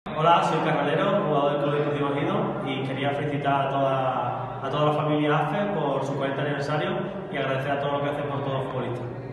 Hola, soy Carralero, jugador del Club Deportivo Ejido, y quería felicitar a toda la familia AFE por su 40 aniversario y agradecer a todo lo que hacen por todos los futbolistas.